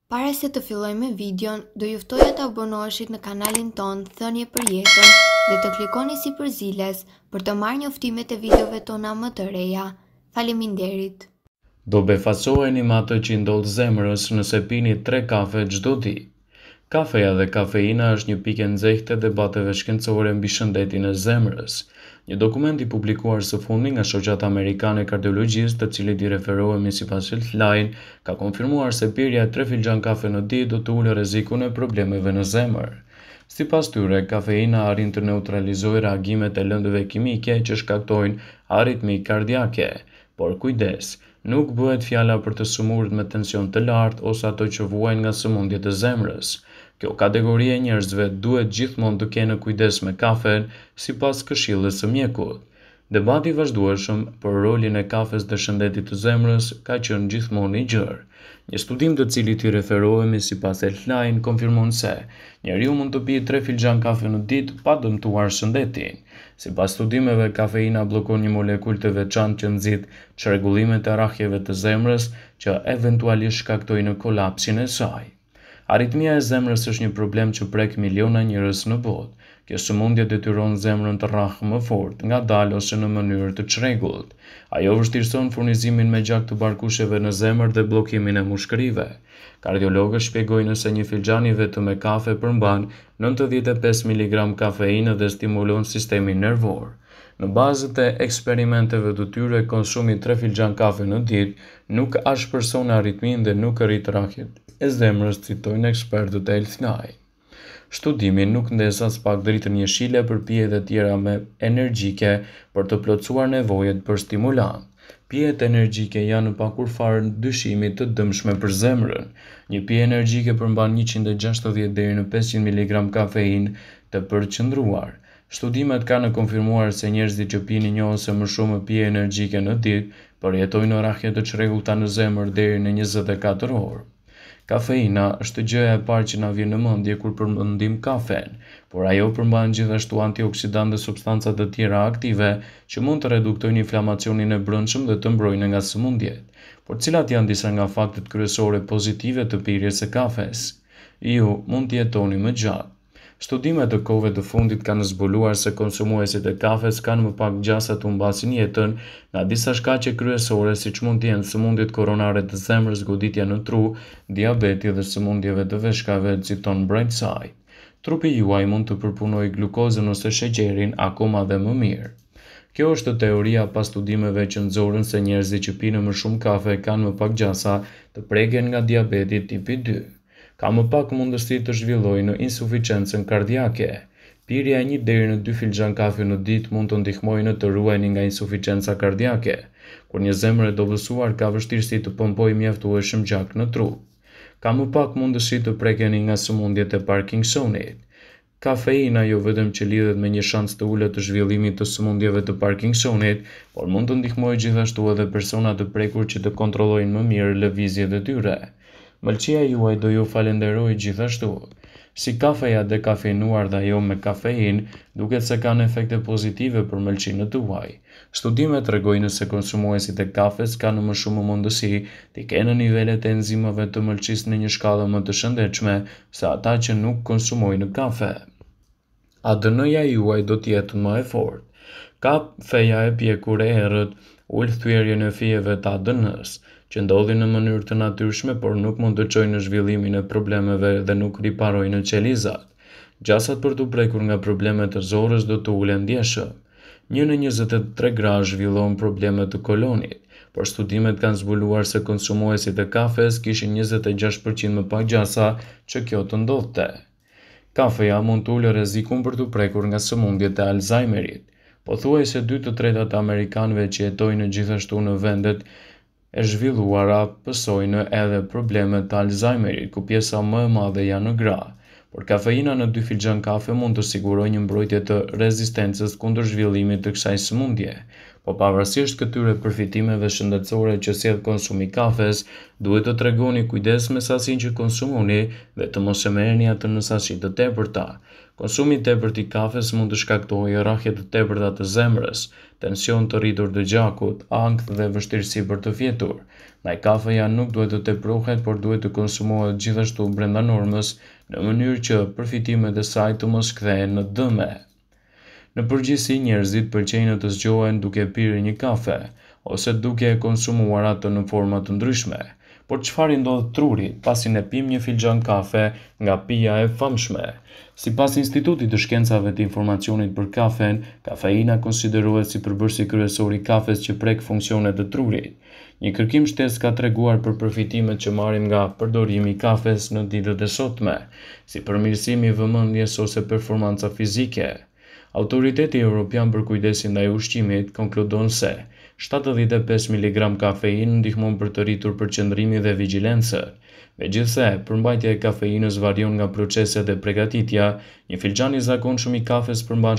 Para se të fillojmë videon, do juftoja të abonoheshit në kanalin tonë Thënie për Jetën dhe të klikoni sipër ziles për të marrë njoftimet e videove tona më të reja. Faleminderit. Do befasoheni me atë që ndodh zemrës nëse pini 3 kafe çdo ditë. Kafeja dhe kafeina është një pikë e nxehtë e debateve shkencore mbi shëndetin e zemrës. Një dokument i publikuar së fundmi nga Shoqata Amerikane e Kardiologjisë, të cilit i referohemi sipas Healthline, ka konfirmuar se pirja e 3 filxhan kafe në ditë do të ulë rrezikun e problemeve në zemër. Sipas tyre, kafeina arrin të neutralizojë reagimet e lëndëve kimike që shkaktojnë aritmi kardiake. Por kujdes, nuk bëhet fjala për të sëmurët me tension të lartë ose ato që vuajnë nga sëmundjet e zemrës. Kjo kategori e njerëzve duhet gjithmonë të kenë kujdes me kafen, sipas këshillës së mjekut. Debati i vazhdueshëm për rolin e kafes dhe shëndetit të zemrës ka qenë gjithmonë i gjerë. Një studim të cilit i referohemi sipas Healthline konfirmon se njeriu mund të pijë 3 filxhan kafe në ditë pa dëmtuar shëndetin. Sipas studimeve, kafeina bllokon një molekul të veçantë që nxit çrregullimet e rrahjeve të zemrës që eventualisht shkaktojnë kolapsin e saj. Aritmia e zemrës është një problem që prek miliona njerëz në botë. Kjo sëmundje detyron zemrën të rrahë më fort, ngadalë ose në mënyrë të çrregullt. Ajo vështirëson furnizimin me gjak të barkusheve në zemër dhe bllokimin e mushkërive. Kardiologët shpjegojnë se një filxhan i vetëm me kafe përmban 95 mg kafeinë dhe stimulon sistemin nervor. Në bazë të eksperimenteve të tyre, konsumi 3 filxhan kafe në ditë nuk ashpërson aritminë dhe nuk rrit rrahjet e zemrës, citojnë ekspertët e Healthline. Studimi nuk ndes as pak dritën jeshile për pijet e tjera me energjike për të plotësuar nevojat për stimulant. Pijet energjike janë pa kur fare dyshimi të dëmshme për zemrën. Një pije energjike përmban 160 deri në 500 mg kafeinë të përqendruar. Studimet kanë konfirmuar se njerëzit që pinin një ose më shumë pije energjike në ditë përjetojnë rrahje të çrregullta në zemër deri në 24 orë. Kafeina është gjëja e parë që na vjen në mendje kur përmendim kafen, por ajo përmban gjithashtu antioksidantë dhe substanca të tjera aktive që mund të reduktojnë inflamacionin e brendshëm dhe të mbrojnë nga sëmundjet. Por cilat janë disa nga faktet kryesore pozitive të pirjes së kafes? Ju mund të jetoni më gjatë. Studimet të kohëve të fundit kanë zbuluar se konsumuesit e kafes kanë më pak gjasa të humbasin jetën nga disa shkaqe kryesore, siç mund të jenë sëmundjet koronare të zemrës, goditja në tru, diabeti dhe sëmundjeve të veshkave, citon Brightside. Trupi juaj mund të përpunojë glukozën ose sheqerin akoma dhe më mirë. Kjo është teoria pas studimeve që nxorën se njerëzit që pinë më shumë kafe kanë më pak gjasa të preken nga diabeti tipi 2. Ka më pak mundësi të zhvillojnë insuficiencën kardiake. Pirja e 1 deri në 2 filxhan kafe në ditë mund të ndihmojë në të ruajnë nga insuficienca kardiake. Kur një zemër e dobësuar ka vështirësi të pompojë mjaftueshëm gjak në trup. Ka më pak mundësi të prekeni nga sëmundjet e Parkinsonit. Kafeina jo vetëm që lidhet me një shans të ulët të zhvillimit të sëmundjeve të Parkinsonit, por mund të ndihmojë gjithashtu edhe persona të prekur që të kontrollojnë më mirë lëvizjet e tyre. Mëlçia juaj do ju falenderoj gjithashtu. Si kafeja dekafeinuar dhe ajo me kafeinë, duket se kanë efekte pozitive për mëlçinë tuaj. Studimet tregojnë se konsumuesit e kafes kanë më shumë mundësi të kenë nivelet e enzimave të mëlçisë në një shkallë më të shëndetshme se ata që nuk konsumojnë kafe. ADN-ja juaj do të jetë më e fortë. Kafeja e pjekur e errët ul thyerjen e fijeve të ADN-s, që ndodhin në mënyrë të natyrshme, por nuk mund të çojnë në zhvillimin e problemeve dhe nuk riparojnë qelizat. Gjasat për të prekur nga problemet e zorrës do të ulen ndjeshëm. 1 në 23 gra zhvillon probleme të kolonit, por studimet kanë zbuluar se konsumuesit e kafes kishin 26% më pak gjasa që kjo të ndodhte. Kafeja mund të ulë rrezikun për të prekur nga sëmundjet e Alzheimerit. Pothuajse 2/3 të amerikanëve që jetojnë gjithashtu në vendet e zhvilluara pësojnë edhe problemet të Alzheimerit, ku pjesa më e madhe janë në gra. Por kafeina në 2 filxhan kafe mund të sigurojë një mbrojtje të rezistencës kundër zhvillimit të kësaj sëmundje. Po pavarësisht këtyre përfitimeve shëndetësore që sjell konsumi i kafes, duhet të tregoni kujdes me sasinë që konsumoni dhe të mos e merrni atë në sasi të tepërta. Konsumi i tepërt i kafes mund të shkaktojë rrahje të tepërta të zemrës, tension të rritur të gjakut, ankth dhe vështirësi për të fjetur. Ndaj kafeja nuk duhet të tepruhet, por duhet të konsumohet gjithashtu brenda normës në mënyrë që përfitimet e saj të mos kthehen në dëme. Në përgjithësi, njerëzit pëlqejnë të zgjohen duke pirë një kafe, ose duke konsumuar atë në forma të ndryshme. Por çfarë i ndodh trurit pasi ne pim një filxhan kafe nga pija e famshme? Sipas Institutit të Shkencave të Informacionit për Kafen, kafeina konsiderohet si përbërësi kryesor i kafes që prek funksionet të trurit. Një kërkim shtesë ka treguar për përfitimet që marrim nga përdorimi i kafes në ditët e sotme, si përmirësimi i vëmendjes ose performanca fizike. Autoriteti Evropian për kujdesin ndaj ushqimit konkludon se 75 mg kafeinë ndihmon për të rritur përqendrimin dhe vigjilencën. Megjithëse, përmbajtja e kafeinës varion nga proceset e përgatitja, një filxhan i zakonshëm i kafes përmban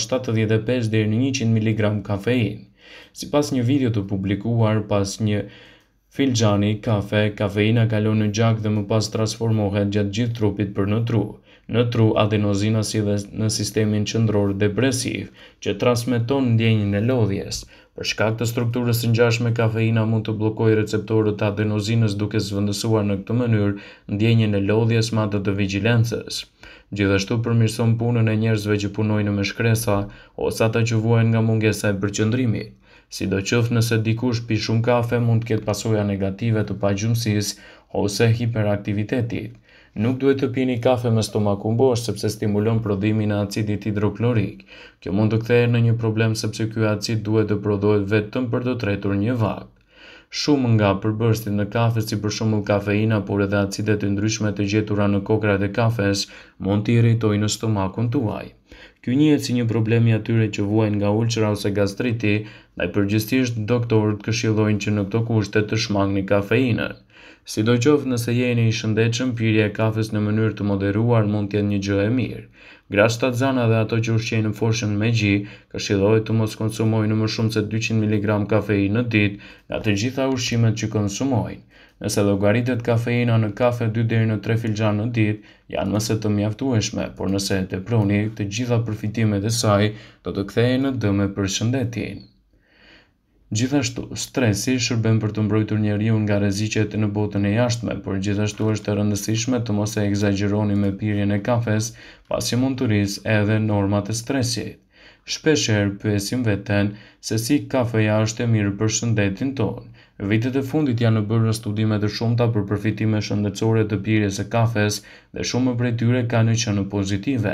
75 deri në 100 mg kafeinë. Sipas një video të publikuar, pas një filxhani kafe, kafeina kalon në gjak dhe më pas transformohet gjatë gjithë trupit për në tru. Në tru, adenozina sillet në sistemin qendror depresiv, që transmeton ndjenjën e lodhjes. Për shkak të strukturës së ngjashme, kafeina mund të bllokojë receptorët e adenozinës duke zvendësuar në këtë mënyrë ndjenjën e lodhjes me atë të vigjilencës. Gjithashtu përmirëson punën e njerëzve që punojnë me shkresa ose ata që vuajnë nga mungesa e përqendrimit. Sidoqoftë nëse dikush pi shumë kafe, mund të ketë pasoja negative të pagjumësisë ose hiperaktivitetit. Nuk duhet të pini kafe me stomakun bosh sepse stimulon prodhimin e acidit hidroklorik. Kjo mund të kthehet në një problem sepse ky acid duhet të prodhohet vetëm për të tretur një vakt. Shumë nga përbërësit në kafe, si për shembull kafeina, por edhe acide të ndryshme të gjetura në kokrat e kafes, mund të irritojnë në stomakun tuaj. Ky njihet si një problem i atyre që vuajnë nga ulcera ose gastriti, ndaj përgjithsisht doktorët këshillojnë që në këto kushte të shmangni kafeinën. Sidoqoftë nëse jeni i shëndetshëm, pirja e kafes në mënyrë të moderuar mund të jetë një gjë e mirë. Gratë shtatzana dhe ato që ushqejnë në foshën me gji, këshillohet të mos konsumojnë më shumë se 200 mg kafeinë në ditë nga të gjitha ushqimet që konsumojnë. Nëse llogaritet kafeina në kafe 2 deri në 3 filxhan në ditë, janë më se të mjaftueshme, por nëse e teproni, të gjitha përfitimet e saj do të kthehen në dëme për shëndetin. Gjithashtu, stresi shërben për të mbrojtur njeriu nga rreziqet në botën e jashtme, por gjithashtu është e rëndësishme të mos e egzagjeroni me pirjen e kafes, pasi mund të rrisë edhe normat e stresit. Shpeshherë pyesim veten se si kafeja është e mirë për shëndetin tonë. Vitet e fundit janë bërë studime të shumta për përfitime shëndetësore të pirjes së kafes dhe shumë prej tyre kanë qenë pozitive.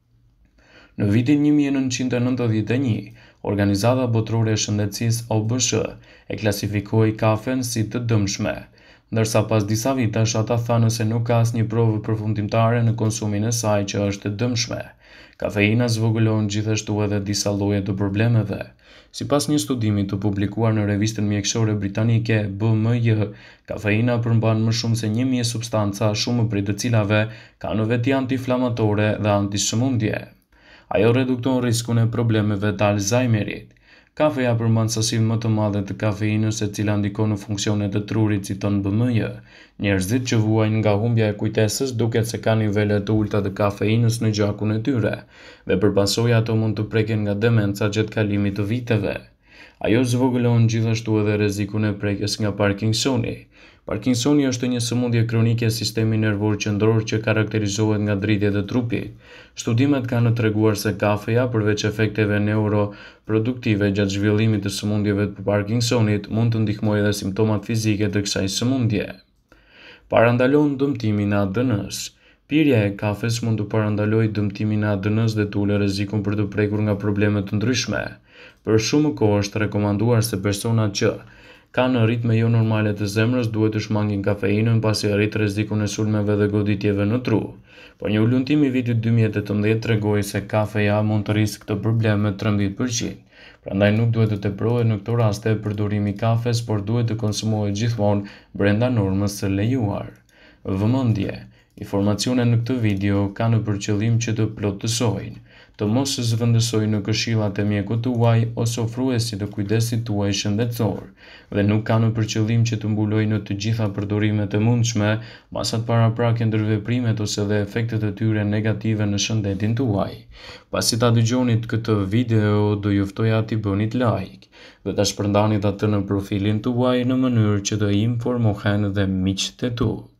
Në vitin 1991, Organizata Botërore e Shëndetësisë OBSH e klasifikoi kafen si të dëmshme, ndërsa pas disa vitesh ata thanë se nuk ka asnjë provë përfundimtare në konsumin e saj që është e dëmshme. Kafeina zvogëlon gjithashtu edhe disa lloje të problemeve. Sipas një studimi të publikuar në revistën mjekësore britanike BMJ, kafeina përmban më shumë se 1000 substanca, shumë prej të cilave kanë veti antiinflamatore dhe antisëmundje. Ajo redukton riskun e problemeve të Alzheimerit. Kafeja përmban sasi më të madhe të kafeinës, e cila ndikon në funksionet e trurit, citon BMJ. Njerëzit që vuajnë nga humbja e kujtesës duket se kanë nivele të ulta të kafeinës në gjakun e tyre, dhe për pasojë ato mund të preken nga demenca gjatë kalimit të viteve. Ajo zvogëlon gjithashtu edhe rrezikun e prekjes nga Parkinsoni. Parkinsoni është një sëmundje kronike e sistemit nervor qendror që karakterizohet nga dritjet e trupit. Studimet kanë treguar se kafeja, përveç efekteve neuroproduktive gjatë zhvillimit të sëmundjeve të Parkinsonit, mund të ndihmojë edhe simptomat fizike të kësaj sëmundje. Parandalon dëmtimin e ADN-s. Pirja e kafes mund të parandalojë dëmtimin e ADN-s dhe të ulë rrezikun për të prekur nga probleme të ndryshme. Për shumë kohë është rekomanduar se personat që kanë ritme jo normale të zemrës duhet të shmangin kafeinën pasi arrit rrezikun e sulmeve dhe goditjeve në tru. Por një ulëntim i vitit 2018 tregoi se kafeja mund të rrisë këtë problem me 13%. Prandaj nuk duhet të teprohet në këto raste përdorimi i kafes, por duhet të konsumohet gjithmonë brenda normës së lejuar. Vëmendje. Informacionet në këtë video kanë për qëllim që të plotësojnë, të mos zhvendësoj në këshillat e mjekut tuaj ose ofruesit të kujdesit tuaj shëndetësor, dhe nuk ka në përqëllim që të mbuloj në të gjitha përdorimet e mundshme masat paraprakje ndër veprimet ose dhe efektet e tyre negative në shëndetin tuaj. Pasi ta dëgjonit këtë video, do ju ftoja t'i bënit like dhe ta shpërndanit atë në profilin tuaj në mënyrë që të informohen dhe miqtë e tu.